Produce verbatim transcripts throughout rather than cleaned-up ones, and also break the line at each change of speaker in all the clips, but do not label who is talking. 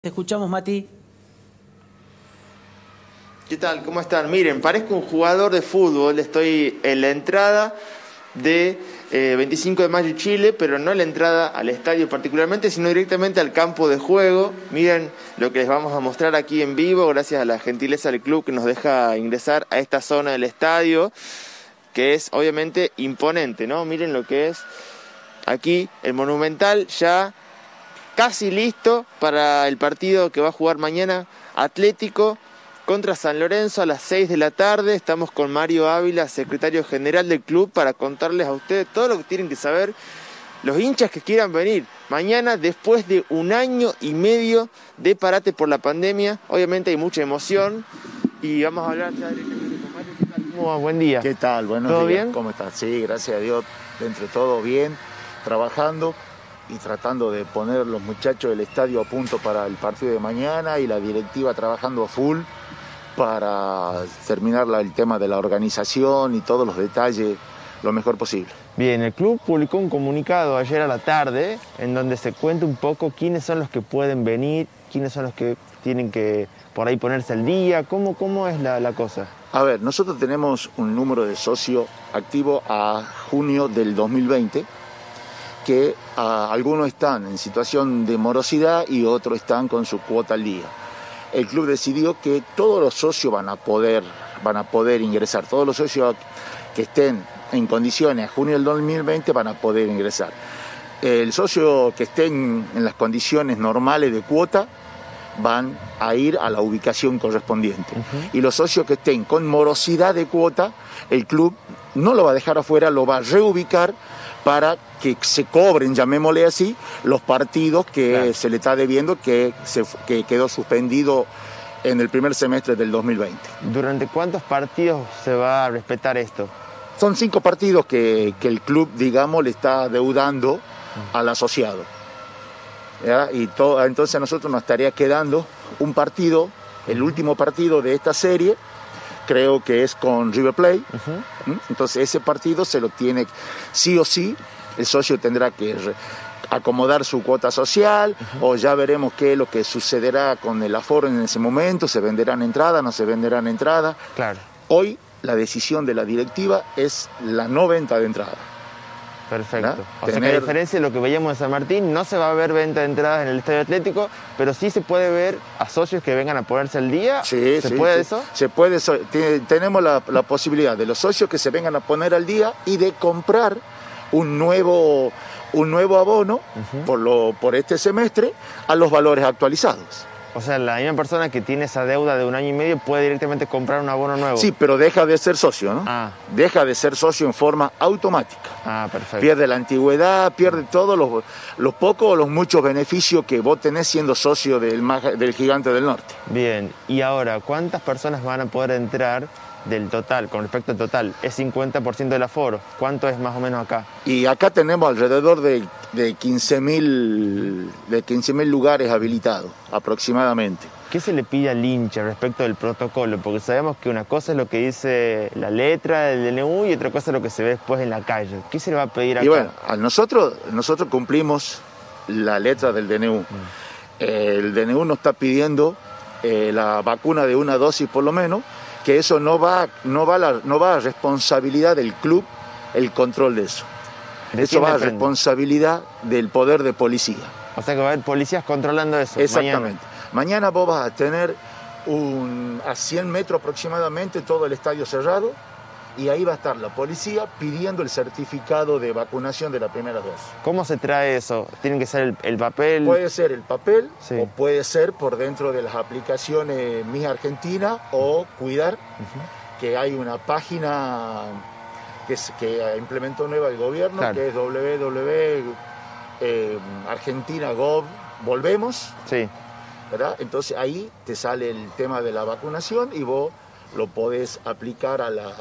Te escuchamos, Mati.
¿Qué tal? ¿Cómo están? Miren, parezco un jugador de fútbol. Estoy en la entrada de eh, veinticinco de mayo Chile, pero no la entrada al estadio particularmente, sino directamente al campo de juego. Miren lo que les vamos a mostrar aquí en vivo, gracias a la gentileza del club que nos deja ingresar a esta zona del estadio, que es obviamente imponente, ¿no? Miren lo que es aquí el Monumental, ya casi listo para el partido que va a jugar mañana Atlético contra San Lorenzo a las seis de la tarde. Estamos con Mario Ávila, secretario general del club, para contarles a ustedes todo lo que tienen que saber los hinchas que quieran venir mañana después de un año y medio de parate por la pandemia. Obviamente hay mucha emoción y vamos a hablar ya directamente con Mario. ¿Qué tal? ¿Cómo va? Buen día.
¿Qué tal? Buenos
¿Todo
días.
bien?
¿Cómo estás? Sí, gracias a Dios, dentro de todo bien, trabajando y tratando de poner los muchachos del estadio a punto para el partido de mañana, y la directiva trabajando a full para terminar la, el tema de la organización y todos los detalles lo mejor posible.
Bien, el club publicó un comunicado ayer a la tarde en donde se cuenta un poco quiénes son los que pueden venir, quiénes son los que tienen que por ahí ponerse al día, cómo, cómo es la, la cosa.
A ver, nosotros tenemos un número de socio activo a junio del dos mil veinte, que a, algunos están en situación de morosidad y otros están con su cuota al día. El club decidió que todos los socios van a poder, van a poder ingresar, todos los socios que estén en condiciones a junio del dos mil veinte van a poder ingresar. El socio que esté en, en las condiciones normales de cuota van a ir a la ubicación correspondiente. Uh-huh. Y los socios que estén con morosidad de cuota, el club no lo va a dejar afuera, lo va a reubicar para que se cobren, llamémosle así, los partidos que claro. se le está debiendo, que, se, que quedó suspendido en el primer semestre del dos mil veinte.
¿Durante cuántos partidos se va a respetar esto?
Son cinco partidos que, que el club, digamos, le está deudando al asociado. ¿Ya? Y todo, entonces a nosotros nos estaría quedando un partido, el último partido de esta serie, creo que es con River Plate. Uh-huh. Entonces ese partido se lo tiene, sí o sí, el socio tendrá que re- acomodar su cuota social, uh-huh. o ya veremos qué es lo que sucederá con el aforo en ese momento, se venderán entradas, no se venderán entradas.
Claro.
Hoy la decisión de la directiva es la no venta de entradas.
Perfecto.
¿verdad?
O
Tener...
sea que a diferencia de lo que veíamos en San Martín, no se va a ver venta de entradas en el Estadio Atlético, pero sí se puede ver a socios que vengan a ponerse al día.
Sí,
¿Se
sí,
puede
sí.
eso?
Se puede, tenemos la, la posibilidad de los socios que se vengan a poner al día y de comprar un nuevo, un nuevo abono uh-huh. por, lo, por este semestre a los valores actualizados.
O sea, la misma persona que tiene esa deuda de un año y medio puede directamente comprar un abono nuevo.
Sí, pero deja de ser socio, ¿no?
Ah.
Deja de ser socio en forma automática.
Ah, perfecto.
Pierde la antigüedad, pierde todos los, los pocos o los muchos beneficios que vos tenés siendo socio del, del Gigante del Norte.
Bien, y ahora, ¿cuántas personas van a poder entrar del total, con respecto al total? Es cincuenta por ciento del aforo. ¿Cuánto es más o menos acá?
Y acá tenemos alrededor de, de quince mil lugares habilitados, aproximadamente.
¿Qué se le pide al hincha respecto del protocolo? Porque sabemos que una cosa es lo que dice la letra del D N U y otra cosa es lo que se ve después en la calle. ¿Qué se le va a pedir acá?
Y bueno, a nosotros, nosotros cumplimos la letra del D N U. Mm. Eh, el D N U nos está pidiendo eh, la vacuna de una dosis por lo menos, que eso no va, no va, la, no va a responsabilidad del club el control de eso.
¿De
eso va
depende?
a responsabilidad del poder de policía.
O sea que va a haber policías controlando eso.
Exactamente.
Mañana,
mañana vos vas a tener un, a cien metros aproximadamente todo el estadio cerrado, y ahí va a estar la policía pidiendo el certificado de vacunación de la primera dosis.
¿Cómo se trae eso? ¿Tiene que ser el, el papel?
Puede ser el papel,
sí.
o puede ser por dentro de las aplicaciones Mi Argentina o Cuidar, uh-huh. que hay una página que, es, que implementó nueva el gobierno, claro. que es doble u doble u doble u punto argentina punto gov Volvemos.
Sí.
¿Verdad? Entonces ahí te sale el tema de la vacunación y vos lo podés aplicar a la,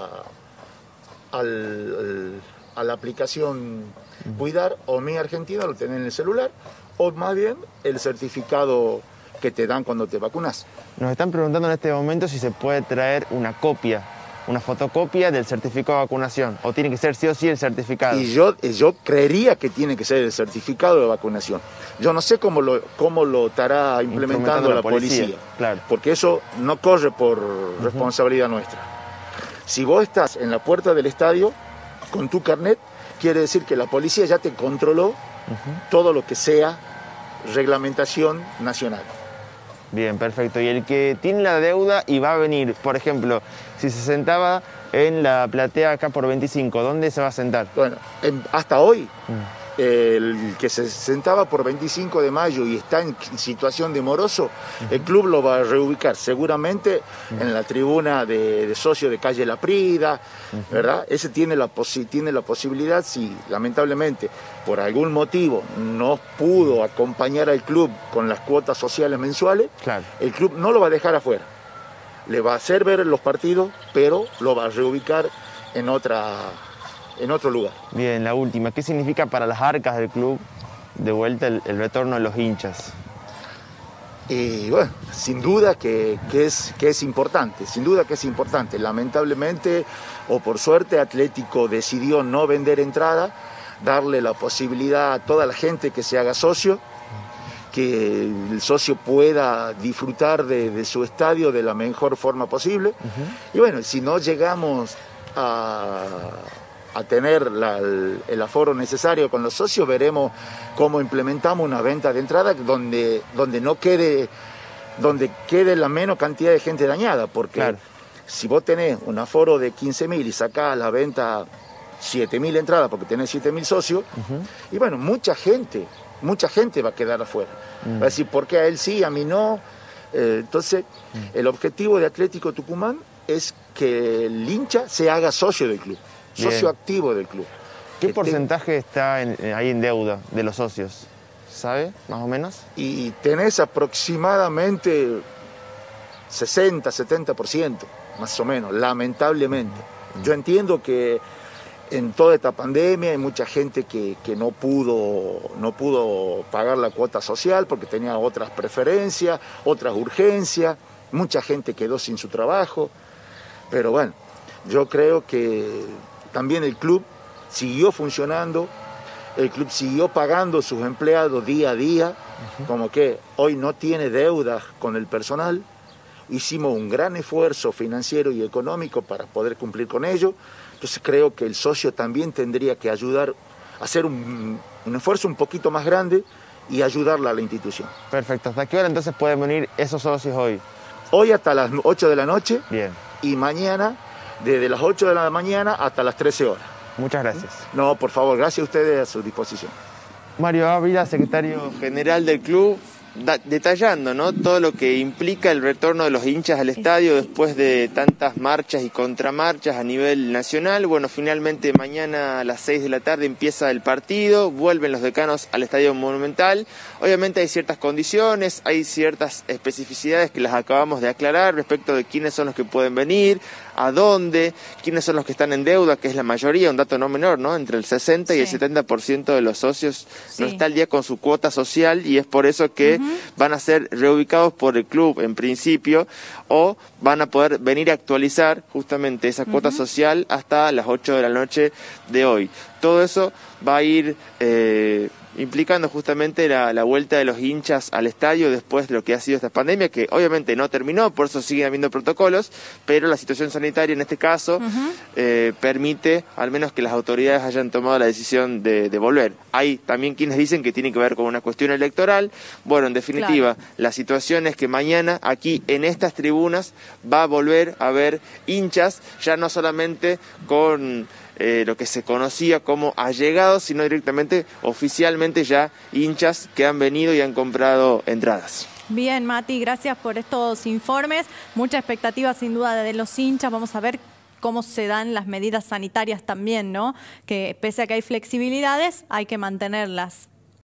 al, a la aplicación Cuidar o Mi Argentina, lo tenés en el celular, o más bien el certificado que te dan cuando te vacunas.
Nos están preguntando en este momento si se puede traer una copia, una fotocopia del certificado de vacunación, o tiene que ser sí o sí el certificado.
Y yo, yo creería que tiene que ser el certificado de vacunación. Yo no sé cómo lo, cómo lo estará implementando la, la policía, policía
claro.
Porque eso no corre por uh-huh. responsabilidad nuestra. Si vos estás en la puerta del estadio con tu carnet, quiere decir que la policía ya te controló uh-huh. todo lo que sea reglamentación nacional.
Bien, perfecto. Y el que tiene la deuda y va a venir, por ejemplo, si se sentaba en la platea acá por veinticinco, ¿dónde se va a sentar?
Bueno, en, hasta hoy, mm. el que se sentaba por veinticinco de mayo y está en situación de moroso, uh-huh. el club lo va a reubicar seguramente uh-huh. en la tribuna de, de socio de calle La Prida, uh-huh. ¿verdad? Ese tiene la, posi- tiene la posibilidad, si lamentablemente por algún motivo no pudo acompañar al club con las cuotas sociales mensuales,
claro.
el club no lo va a dejar afuera. Le va a hacer ver los partidos, pero lo va a reubicar en, otra, en otro lugar.
Bien, la última. ¿Qué significa para las arcas del club de vuelta el, el retorno de los hinchas?
Y bueno, sin duda que, que, es, que es importante, sin duda que es importante. Lamentablemente, o por suerte, Atlético decidió no vender entrada, darle la posibilidad a toda la gente que se haga socio, que el socio pueda disfrutar de, de su estadio de la mejor forma posible. Uh-huh. Y bueno, si no llegamos a, a tener la, el, el aforo necesario con los socios, veremos cómo implementamos una venta de entrada donde, donde no quede, donde quede la menos cantidad de gente dañada, porque claro. si vos tenés un aforo de quince mil y sacás a la venta siete mil entradas porque tenés siete mil socios, uh-huh. y bueno, mucha gente mucha gente va a quedar afuera. Mm. Va a decir, ¿por qué a él sí, a mí no? Eh, entonces, mm. el objetivo de Atlético Tucumán es que el hincha se haga socio del club, Bien. socio activo del club.
¿Qué
que
porcentaje te... está en, ahí en deuda de los socios? ¿Sabe, más o menos?
Y tenés aproximadamente sesenta, setenta por ciento, más o menos, lamentablemente. Mm. Yo entiendo que en toda esta pandemia hay mucha gente que, que no pudo, no pudo pagar la cuota social porque tenía otras preferencias, otras urgencias, mucha gente quedó sin su trabajo, pero bueno, yo creo que también el club siguió funcionando, el club siguió pagando sus empleados día a día, uh-huh. como que hoy no tiene deudas con el personal, hicimos un gran esfuerzo financiero y económico para poder cumplir con ello. Entonces creo que el socio también tendría que ayudar a hacer un, un esfuerzo un poquito más grande y ayudarla a la institución.
Perfecto. ¿Hasta qué hora entonces pueden venir esos socios hoy?
Hoy hasta las ocho de la noche.
Bien.
Y mañana desde las ocho de la mañana hasta las trece horas.
Muchas gracias.
No, por favor, gracias a ustedes, a su disposición.
Mario Ávila, secretario
general del club, da, detallando, ¿no?, todo lo que implica el retorno de los hinchas al estadio después de tantas marchas y contramarchas a nivel nacional. Bueno, finalmente mañana a las seis de la tarde empieza el partido, vuelven los decanos al Estadio Monumental. Obviamente hay ciertas condiciones, hay ciertas especificidades que las acabamos de aclarar respecto de quiénes son los que pueden venir, a dónde, quiénes son los que están en deuda, que es la mayoría, un dato no menor, ¿no? Entre el sesenta sí. y el setenta por ciento de los socios sí. no está al día con su cuota social, y es por eso que uh-huh. van a ser reubicados por el club en principio, o van a poder venir a actualizar justamente esa cuota uh-huh. social hasta las ocho de la noche de hoy. Todo eso va a ir eh, implicando justamente la, la vuelta de los hinchas al estadio después de lo que ha sido esta pandemia, que obviamente no terminó, por eso siguen habiendo protocolos, pero la situación sanitaria en este caso uh-huh. eh, permite al menos que las autoridades hayan tomado la decisión de, de volver. Hay también quienes dicen que tiene que ver con una cuestión electoral. Bueno, en definitiva, claro. la situación es que mañana aquí en estas tribunas va a volver a haber hinchas, ya no solamente con Eh, lo que se conocía como allegados, sino directamente, oficialmente ya hinchas que han venido y han comprado entradas.
Bien, Mati, gracias por estos informes. Mucha expectativa sin duda de los hinchas. Vamos a ver cómo se dan las medidas sanitarias también, ¿no? Que pese a que hay flexibilidades, hay que mantenerlas.